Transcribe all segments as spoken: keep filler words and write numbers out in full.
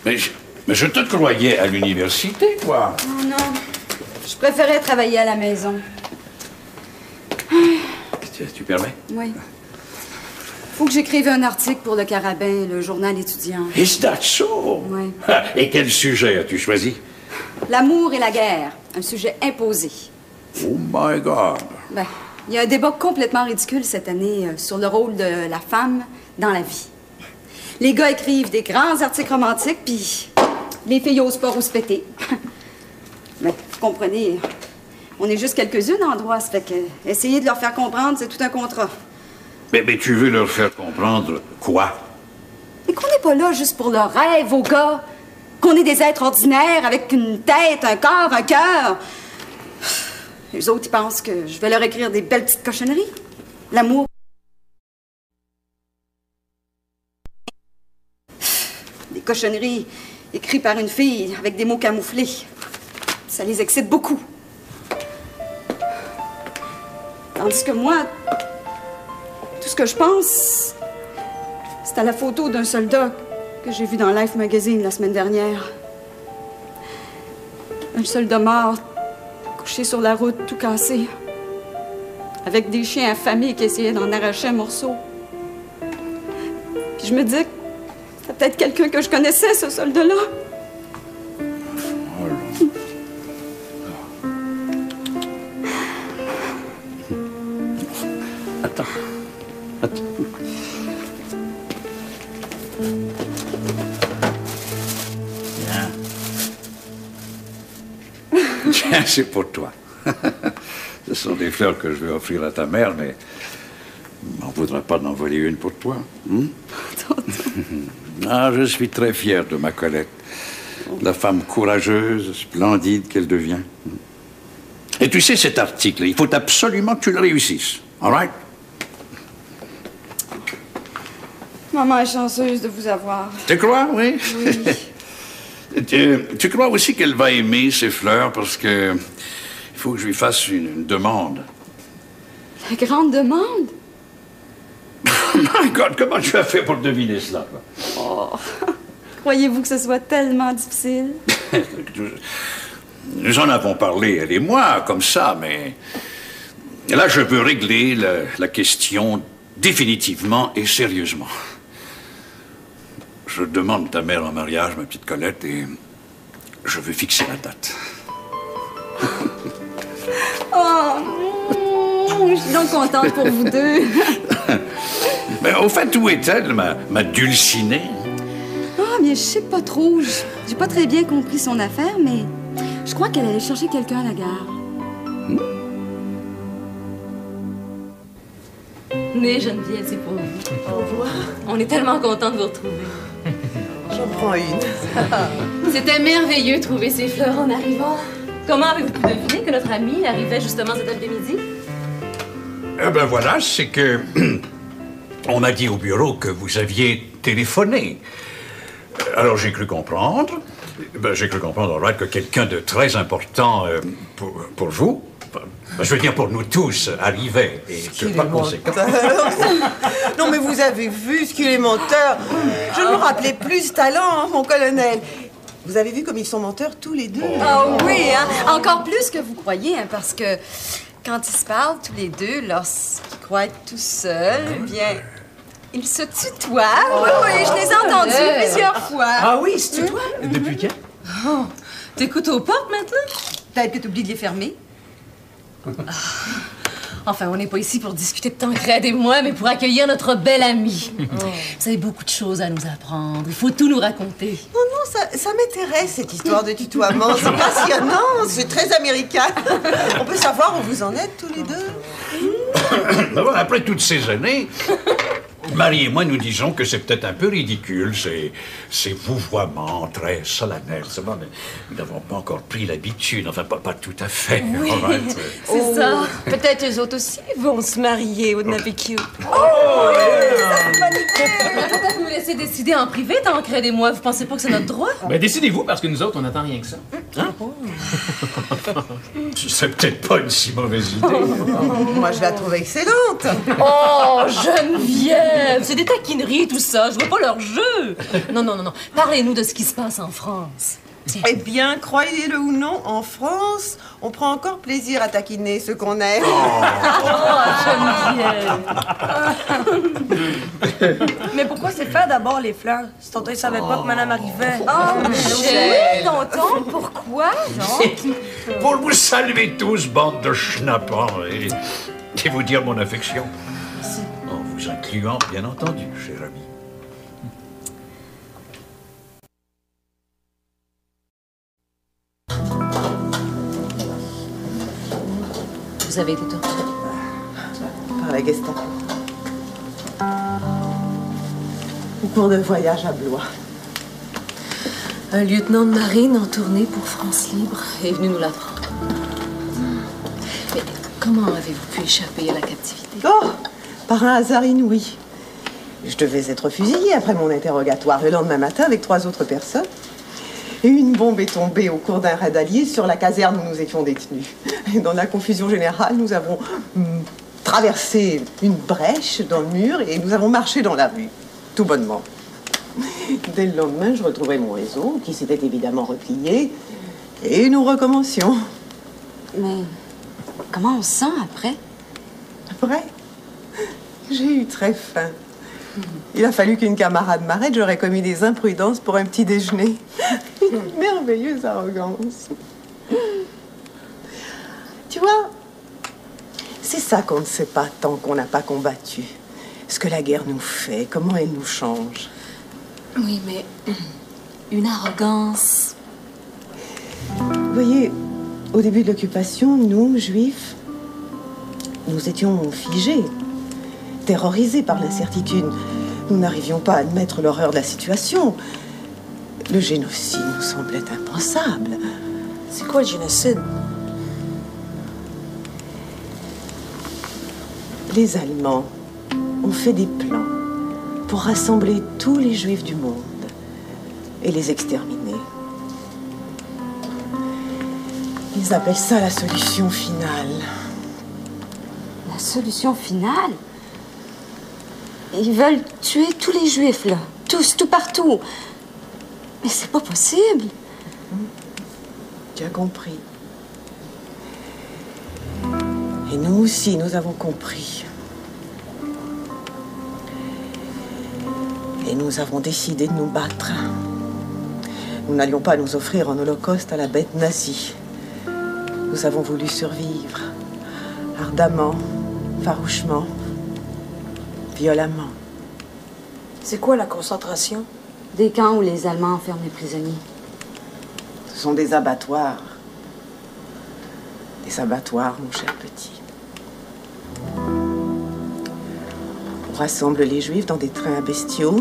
Mais je, mais je te croyais à l'université, quoi. Oh non, je préférais travailler à la maison. Tu, tu permets? Oui. Faut que j'écrive un article pour le Carabin, le journal étudiant. Is that so? Oui. Et quel sujet as-tu choisi? L'amour et la guerre, un sujet imposé. Oh my God! Ben, il y a un débat complètement ridicule cette année euh, sur le rôle de la femme dans la vie. Les gars écrivent des grands articles romantiques, puis les filles osent pas se péter. Mais vous comprenez, on est juste quelques-unes en droit, ça fait que essayer de leur faire comprendre, c'est tout un contrat. Mais, mais tu veux leur faire comprendre quoi? Et qu'on n'est pas là juste pour leur rêve, aux gars. Qu'on est des êtres ordinaires avec une tête, un corps, un cœur. Les autres, ils pensent que je vais leur écrire des belles petites cochonneries. L'amour. Des cochonneries écrites par une fille avec des mots camouflés. Ça les excite beaucoup. Tandis que moi, tout ce que je pense, c'est à la photo d'un soldat que j'ai vu dans Life Magazine la semaine dernière. Un soldat mort, couché sur la route, tout cassé, avec des chiens affamés qui essayaient d'en arracher un morceau. Puis je me dis que c'est peut-être quelqu'un que je connaissais, ce soldat-là. Attends. Attends. Tiens, c'est pour toi. Ce sont des fleurs que je vais offrir à ta mère, mais on ne voudra pas d'en voler une pour toi. Hein? Ah, je suis très fier de ma Colette. La femme courageuse, splendide qu'elle devient. Et tu sais, cet article, il faut absolument que tu le réussisses. All right? Maman est chanceuse de vous avoir. Tu crois, oui? Oui. tu, tu crois aussi qu'elle va aimer ces fleurs parce que il faut que je lui fasse une, une demande. La grande demande? My God, comment tu as fait pour deviner cela? Oh. Croyez-vous que ce soit tellement difficile? Nous en avons parlé, elle et moi, comme ça, mais là, je veux régler la, la question définitivement et sérieusement. Je demande ta mère en mariage, ma petite Colette, et je veux fixer la date. Oh, je suis donc contente pour vous deux. Mais au fait, où est-elle, ma, ma dulcinée? Ah, oh, mais je sais pas trop. J'ai pas très bien compris son affaire, mais je crois qu'elle allait chercher quelqu'un à la gare. Hmm? Mais Geneviève, c'est pour vous. Au revoir. On est tellement contents de vous retrouver. J'en prends une. C'était merveilleux de trouver ces fleurs en arrivant. Comment avez-vous pu deviner que notre ami arrivait justement cet après-midi? Eh ben voilà, c'est que on m'a dit au bureau que vous aviez téléphoné. Alors j'ai cru comprendre, ben, j'ai cru comprendre all right, que quelqu'un de très important euh, pour, pour vous, ben, je veux dire pour nous tous, arrivait et que par conséquent. Non mais vous avez vu ce qu'il est menteur. Je ne me rappelais plus ce talent, hein, mon colonel. Vous avez vu comme ils sont menteurs tous les deux. Ah oh, oui, hein? Encore plus que vous croyez, hein, parce que quand ils se parlent tous les deux, lorsqu'ils croient être tout seuls, bien, ils se tutoient. Oh, oui, oui, je les ai entendus euh... plusieurs fois. Ah oui, c'est toi? Mmh. Depuis quand? Oh, t'écoutes aux portes maintenant? Peut-être que t'oublies de les fermer. Ah. Enfin, on n'est pas ici pour discuter de Tancrède et moi, mais pour accueillir notre belle amie. Oh. Vous avez beaucoup de choses à nous apprendre. Il faut tout nous raconter. Non, non, ça, ça m'intéresse, cette histoire de tutoiement. C'est passionnant, c'est très américain. On peut savoir où vous en êtes tous les deux. Ben voilà, après toutes ces années, Marie et moi, nous disons que c'est peut-être un peu ridicule, ces, ces vouvoiements très solennels. Nous n'avons pas encore pris l'habitude, enfin, pas, pas tout à fait. Oui, right. c'est oh. ça. Peut-être eux autres aussi vont se marier au Nabecue. Oh, oh oui, ça c'est magnifique. Peut-être nous laisser décider en privé, Tancrède et moi. Vous pensez pas que c'est notre droit? Ben, décidez-vous, parce que nous autres, on n'attend rien que ça. Hein? Oh. Ce serait peut-être pas une si mauvaise idée. Oh, moi, je la trouve excellente. Oh, Geneviève, c'est des taquineries, tout ça. Je vois pas leur jeu. Non, non, non, non. Parlez-nous de ce qui se passe en France. Tiens. Eh bien, croyez-le ou non, en France, on prend encore plaisir à taquiner ceux qu'on aime. Oh, Geneviève. Mais pourquoi c'est faire d'abord les fleurs? Si tonton il savait pas que madame arrivait. Oh, oui, tonton, pourquoi, donc? Pour vous saluer tous, bande de schnappants, et, et vous dire mon affection. En vous incluant, bien entendu, cher ami. Vous avez été torturé. Par la Gestapo. Au cours de voyage à Blois. Un lieutenant de marine en tournée pour France Libre est venu nous l'apprendre. Mais comment avez-vous pu échapper à la captivité? Oh, par un hasard inouï. Je devais être fusillée après mon interrogatoire le lendemain matin avec trois autres personnes. Et une bombe est tombée au cours d'un raid allié sur la caserne où nous étions détenus. Et dans la confusion générale, nous avons hum, traversé une brèche dans le mur et nous avons marché dans la rue, tout bonnement. Dès le lendemain, je retrouvais mon réseau, qui s'était évidemment replié, et nous recommencions. Mais comment on se sent après? Après, j'ai eu très faim. Il a fallu qu'une camarade m'arrête, j'aurais commis des imprudences pour un petit déjeuner. Une merveilleuse arrogance. Tu vois, c'est ça qu'on ne sait pas tant qu'on n'a pas combattu. Ce que la guerre nous fait, comment elle nous change. Oui, mais une arrogance. Vous voyez, au début de l'occupation, nous, juifs, nous étions figés, terrorisés par l'incertitude. Nous n'arrivions pas à admettre l'horreur de la situation. Le génocide nous semblait impensable. C'est quoi le génocide? Les Allemands ont fait des plans pour rassembler tous les juifs du monde et les exterminer. Ils appellent ça la solution finale. La solution finale? Ils veulent tuer tous les juifs, là. Tous, tout partout. Mais c'est pas possible. Tu as compris. Et nous aussi, nous avons compris. Et nous avons décidé de nous battre. Nous n'allions pas nous offrir en holocauste à la bête nazie. Nous avons voulu survivre, ardemment, farouchement, violemment. C'est quoi la concentration? Des camps où les Allemands enferment les prisonniers. Ce sont des abattoirs. Des abattoirs, mon cher petit. On rassemble les Juifs dans des trains à bestiaux,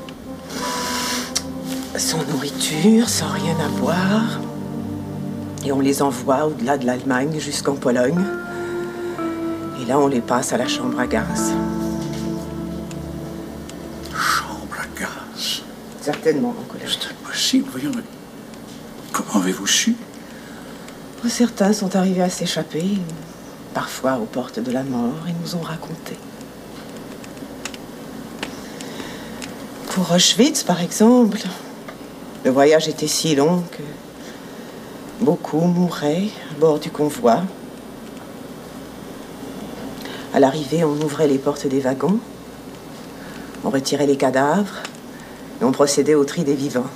sans nourriture, sans rien à boire. Et on les envoie au-delà de l'Allemagne jusqu'en Pologne. Et là, on les passe à la chambre à gaz. Chambre à gaz? Certainement, mon collègue. C'est impossible, voyons. Mais comment avez-vous su? Certains sont arrivés à s'échapper, parfois aux portes de la mort, et nous ont raconté. Pour Auschwitz, par exemple, le voyage était si long que beaucoup mouraient à bord du convoi. À l'arrivée, on ouvrait les portes des wagons, on retirait les cadavres et on procédait au tri des vivants.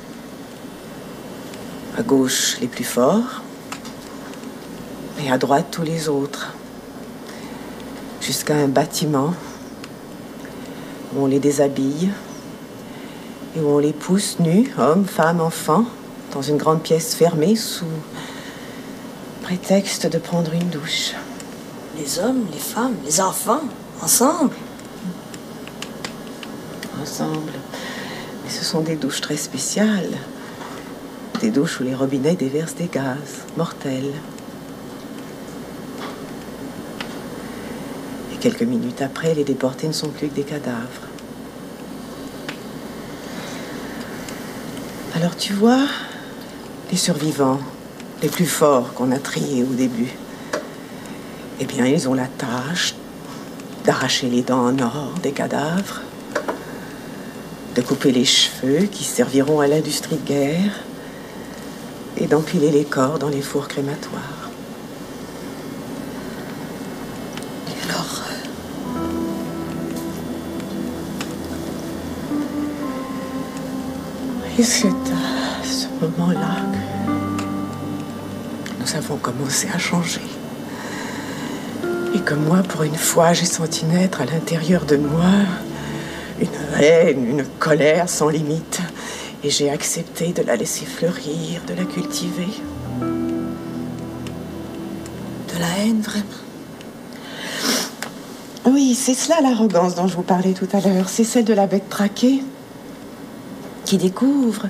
À gauche, les plus forts, et à droite, tous les autres. Jusqu'à un bâtiment où on les déshabille et où on les pousse nus, hommes, femmes, enfants, dans une grande pièce fermée sous prétexte de prendre une douche. Les hommes, les femmes, les enfants, ensemble? Ensemble. Mais ce sont des douches très spéciales. Des douches où les robinets déversent des gaz mortels. Et quelques minutes après, les déportés ne sont plus que des cadavres. Alors tu vois, les survivants, les plus forts qu'on a triés au début. Eh bien, ils ont la tâche d'arracher les dents en or des cadavres, de couper les cheveux qui serviront à l'industrie de guerre et d'empiler les corps dans les fours crématoires. Quelle horreur! Et c'est à ce moment-là que nous avons commencé à changer. Et que moi, pour une fois, j'ai senti naître à l'intérieur de moi une haine, une colère sans limite. Et j'ai accepté de la laisser fleurir, de la cultiver. De la haine, vraiment? Oui, c'est cela l'arrogance dont je vous parlais tout à l'heure. C'est celle de la bête traquée qui découvre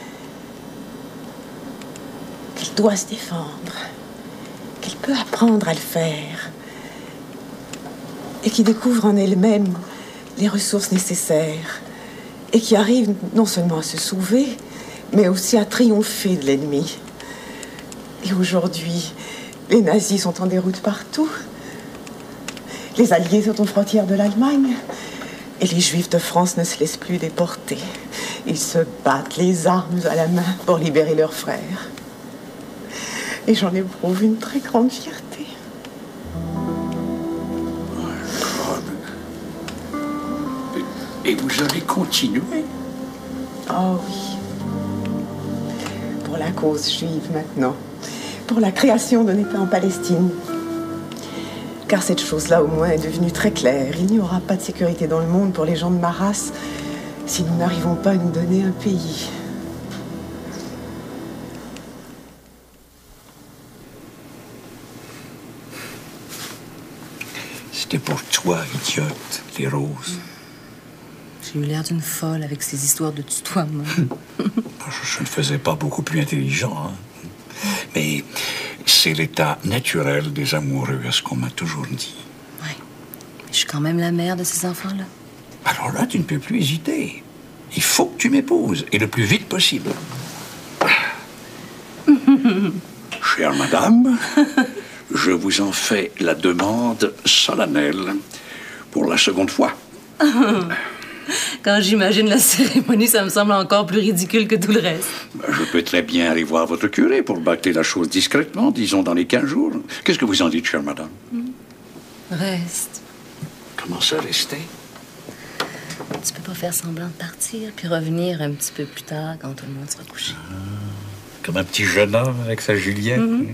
qu'elle doit se défendre, qu'elle peut apprendre à le faire, et qui découvre en elle-même les ressources nécessaires, et qui arrive non seulement à se sauver, mais aussi à triompher de l'ennemi. Et aujourd'hui, les nazis sont en déroute partout. Les Alliés sont aux frontières de l'Allemagne. Et les Juifs de France ne se laissent plus déporter. Ils se battent les armes à la main pour libérer leurs frères. Et j'en éprouve une très grande fierté. Et vous allez continuer? Oh oui. Pour la cause juive maintenant. Pour la création d'un État en Palestine. Car cette chose-là, au moins, est devenue très claire. Il n'y aura pas de sécurité dans le monde pour les gens de ma race si nous n'arrivons pas à nous donner un pays. C'était pour toi, idiote, les roses. J'ai eu l'air d'une folle avec ces histoires de tutoiement. Je, je ne faisais pas beaucoup plus intelligent, hein. Mais c'est l'état naturel des amoureux, à ce qu'on m'a toujours dit. Oui. Je suis quand même la mère de ces enfants-là. Alors là, tu ne peux plus hésiter. Il faut que tu m'épouses, et le plus vite possible. Chère madame, je vous en fais la demande solennelle pour la seconde fois. Quand j'imagine la cérémonie, ça me semble encore plus ridicule que tout le reste. Je peux très bien aller voir votre curé pour bâcler la chose discrètement, disons dans les quinze jours. Qu'est-ce que vous en dites, chère madame? Reste. Comment ça, rester? Tu peux pas faire semblant de partir, puis revenir un petit peu plus tard, quand tout le monde sera couché. Ah, comme un petit jeune homme avec sa Juliette. Mm-hmm.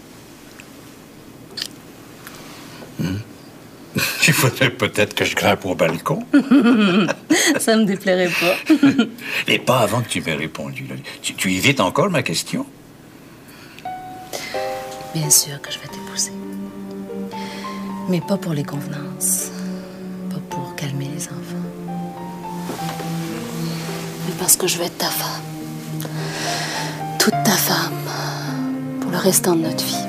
Mm. Il faudrait peut-être que je grimpe au balcon. Ça me déplairait pas. Et pas avant que tu m'aies répondu. Tu, tu évites encore ma question? Bien sûr que je vais t'épouser. Mais pas pour les convenances. Pas pour calmer les enfants. Mais parce que je vais être ta femme. Toute ta femme. Pour le restant de notre vie.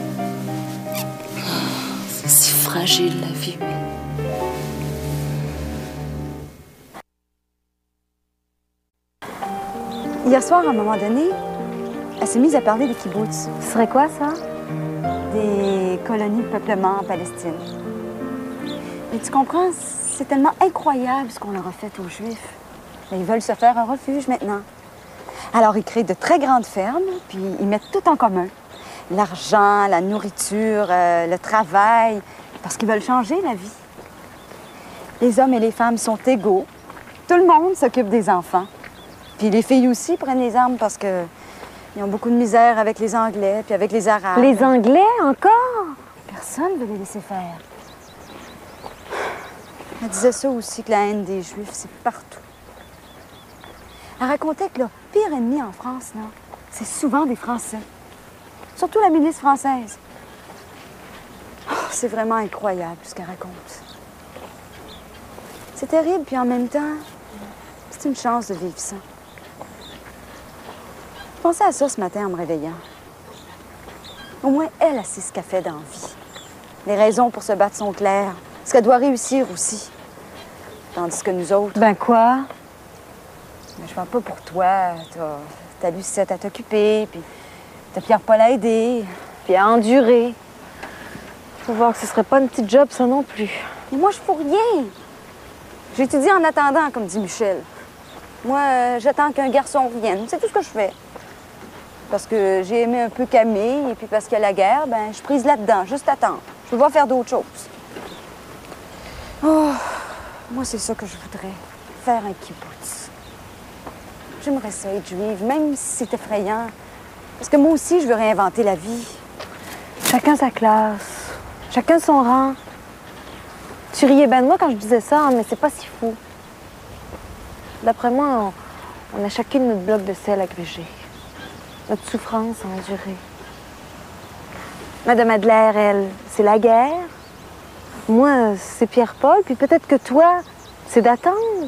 C'est si fragile, la vie. Hier soir, à un moment donné, elle s'est mise à parler des kibbutz. Ce serait quoi, ça? Des colonies de peuplement en Palestine. Mais tu comprends, c'est tellement incroyable ce qu'on leur a fait aux Juifs. Ils veulent se faire un refuge maintenant. Alors, ils créent de très grandes fermes, puis ils mettent tout en commun. L'argent, la nourriture, euh, le travail, parce qu'ils veulent changer la vie. Les hommes et les femmes sont égaux. Tout le monde s'occupe des enfants. Puis les filles aussi prennent les armes parce que ils ont beaucoup de misère avec les Anglais puis avec les Arabes. Les Anglais, encore? Personne ne veut les laisser faire. Elle disait ça aussi, que la haine des Juifs, c'est partout. Elle racontait que le pire ennemi en France, là, c'est souvent des Français. Surtout la milice française. Oh, c'est vraiment incroyable ce qu'elle raconte. C'est terrible, puis en même temps, c'est une chance de vivre ça. Je pensais à ça ce matin en me réveillant. Au moins, elle, elle sait ce qu'elle fait dans la vie. Les raisons pour se battre sont claires. Ce qu'elle doit réussir aussi. Tandis que nous autres... Ben quoi? Ben, je parle pas pour toi. T'as, t'as Lucette à t'occuper, puis T'as Pierre-Paul à aider, puis à endurer. Faut voir que ce serait pas une petite job, ça non plus. Mais moi, je fous rien. J'étudie en attendant, comme dit Michel. Moi, euh, j'attends qu'un garçon revienne. C'est tout ce que je fais. Parce que j'ai aimé un peu Camille, et puis parce qu'il y a la guerre, ben, je suis prise là-dedans, juste attendre. Je veux pas faire d'autres choses. Oh, moi, c'est ça que je voudrais. Faire un kibbutz. J'aimerais ça être juive, même si c'est effrayant. Parce que moi aussi, je veux réinventer la vie. Chacun sa classe, chacun son rang. Tu riais bien de moi quand je disais ça, hein, mais c'est pas si fou. D'après moi, on, on a chacune notre bloc de sel à gruger. Notre souffrance à endurer. Madame Adler, elle, c'est la guerre. Moi, c'est Pierre-Paul, puis peut-être que toi, c'est d'attendre.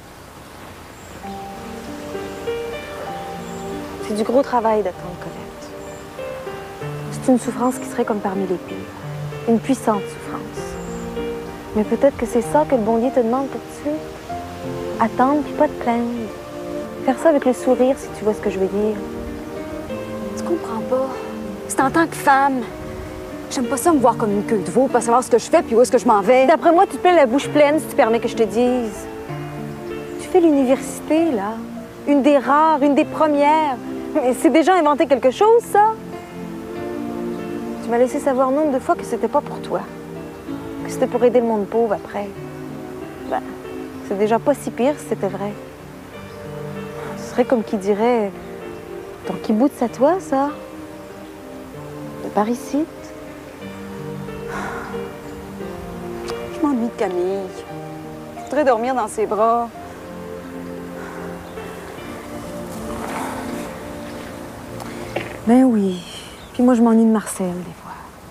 C'est du gros travail d'attendre, Colette. C'est une souffrance qui serait comme parmi les pires. Une puissante souffrance. Mais peut-être que c'est ça que le bon Dieu te demande tout de suite. Attendre puis pas te plaindre. Faire ça avec le sourire, si tu vois ce que je veux dire. Tu comprends pas. C'est en tant que femme. J'aime pas ça me voir comme une queue de veau, pas savoir ce que je fais puis où est-ce que je m'en vais. D'après moi, tu te plais la bouche pleine, si tu permets que je te dise. Tu fais l'université, là. Une des rares, une des premières. Mais c'est déjà inventé quelque chose, ça. Tu m'as laissé savoir nombre de fois que c'était pas pour toi. Que c'était pour aider le monde pauvre après. Ben, c'est déjà pas si pire si c'était vrai. Ce serait comme qui dirait... Ton kibbutz à toi, ça. De par ici. Je m'ennuie de Camille. Je voudrais dormir dans ses bras. Ben oui. Puis moi, je m'ennuie de Marcel, des fois.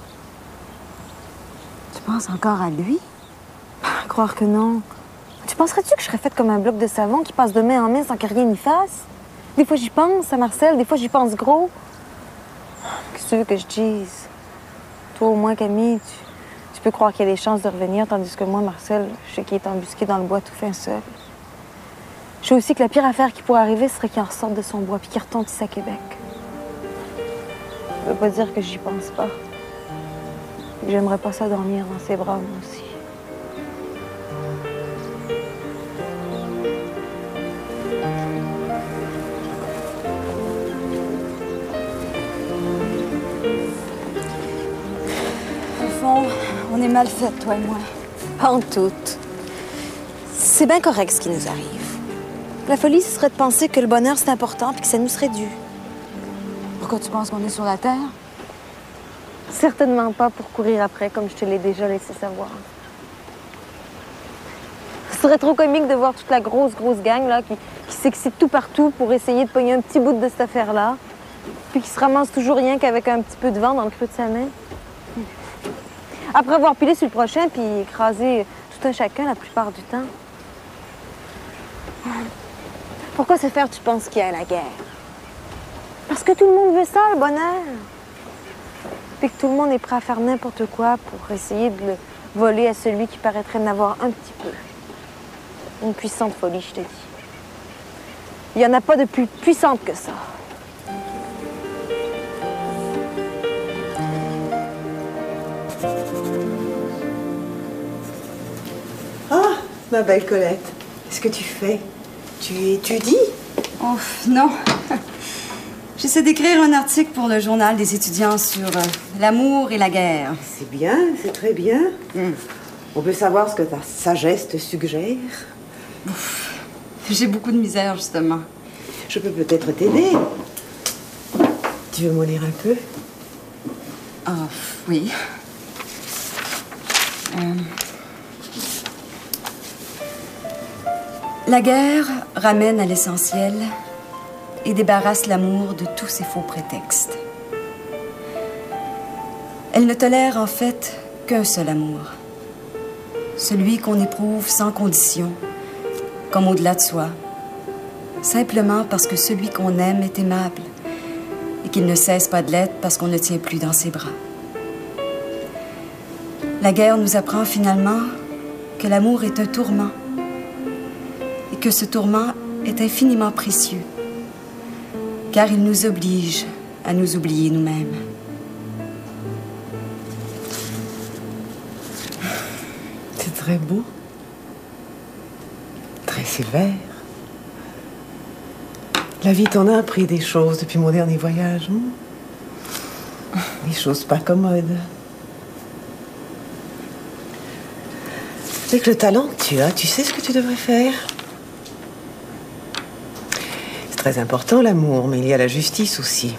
Tu penses encore à lui? Croire que non. Tu penserais-tu que je serais faite comme un bloc de savon qui passe de main en main sans que rien n'y fasse? Des fois, j'y pense à Marcel, des fois, j'y pense gros. Qu'est-ce que tu veux que je dise? Toi, au moins, Camille, tu, tu peux croire qu'il y a des chances de revenir, tandis que moi, Marcel, je sais qu'il est embusqué dans le bois tout fin seul. Je sais aussi que la pire affaire qui pourrait arriver serait qu'il en ressorte de son bois puis qu'il retourne ici à Québec. Ça veut pas dire que j'y pense pas. J'aimerais pas ça dormir dans ses bras, moi aussi. Au fond, on est mal fait, toi et moi. Pas en tout. C'est bien correct ce qui nous arrive. La folie, ce serait de penser que le bonheur, c'est important puis que ça nous serait dû. Pourquoi tu penses qu'on est sur la Terre? Certainement pas pour courir après, comme je te l'ai déjà laissé savoir. Ce serait trop comique de voir toute la grosse, grosse gang là, qui, qui s'excite tout partout pour essayer de pogner un petit bout de cette affaire-là, puis qui se ramasse toujours rien qu'avec un petit peu de vent dans le creux de sa main. Après avoir pilé sur le prochain, puis écrasé tout un chacun la plupart du temps. Pourquoi se faire, tu penses qu'il y a la guerre? Parce que tout le monde veut ça, le bonheur. Puis que tout le monde est prêt à faire n'importe quoi pour essayer de le voler à celui qui paraîtrait n'avoir un petit peu. Une puissante folie, je te dis. Il n'y en a pas de plus puissante que ça. Ah, ma belle Colette, qu'est-ce que tu fais? Tu étudies? Oh, non. J'essaie d'écrire un article pour le journal des étudiants sur euh, l'amour et la guerre. C'est bien, c'est très bien. Mm. On peut savoir ce que ta sagesse te suggère? Ouf, j'ai beaucoup de misère, justement. Je peux peut-être t'aider. Tu veux m'en lire un peu? Ah, oui. Euh... La guerre ramène à l'essentiel et débarrasse l'amour de tous ses faux prétextes. Elle ne tolère en fait qu'un seul amour, celui qu'on éprouve sans condition, comme au-delà de soi, simplement parce que celui qu'on aime est aimable et qu'il ne cesse pas de l'être parce qu'on ne tient plus dans ses bras. La guerre nous apprend finalement que l'amour est un tourment et que ce tourment est infiniment précieux, car il nous oblige, à nous oublier nous-mêmes. C'est très beau. Très sévère. La vie t'en a appris des choses depuis mon dernier voyage. Hein? Des choses pas commodes. Avec le talent que tu as, tu sais ce que tu devrais faire. C'est très important l'amour, mais il y a la justice aussi.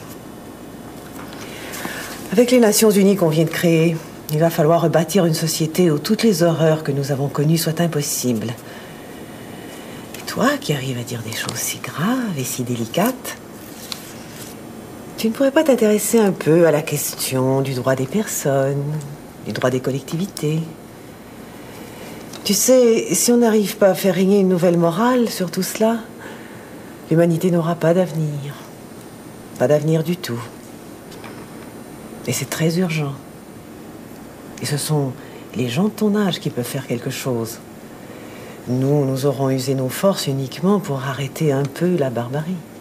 Avec les Nations Unies qu'on vient de créer, il va falloir rebâtir une société où toutes les horreurs que nous avons connues soient impossibles. Et toi, qui arrives à dire des choses si graves et si délicates, tu ne pourrais pas t'intéresser un peu à la question du droit des personnes, du droit des collectivités? Tu sais, si on n'arrive pas à faire régner une nouvelle morale sur tout cela, l'humanité n'aura pas d'avenir. Pas d'avenir du tout. Et c'est très urgent. Et ce sont les gens de ton âge qui peuvent faire quelque chose. Nous, nous aurons usé nos forces uniquement pour arrêter un peu la barbarie.